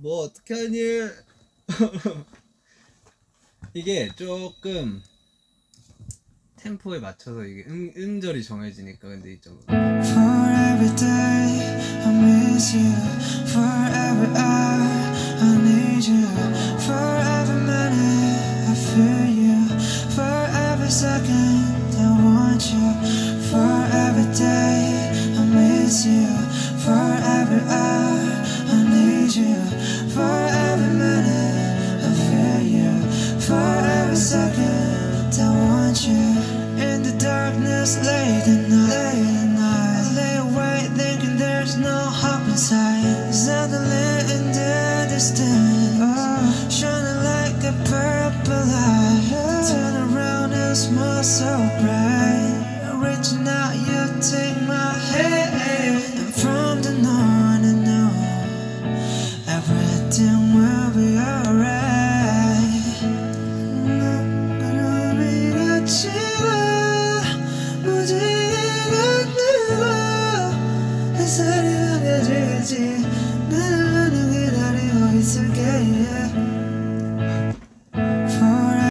뭐 어떡하니. 이게 조금 템포에 맞춰서 이게 음절이 정해지니까. 근데 이 정도. For every day I miss you, for every hour I need you, for every minute I feel you, for every second I want you, for every day I miss you, for every hour I need you, for every minute I feel you, for every second I want you. In the darkness late at night, I lay awake thinking there's no hope inside. Suddenly in the distance, shining like a purple light, turn around and smile so bright. Reaching out, you take my hand, and from then on I know everything will be alright. 햇살이 강해지겠지. 나는 기다리고 있을게.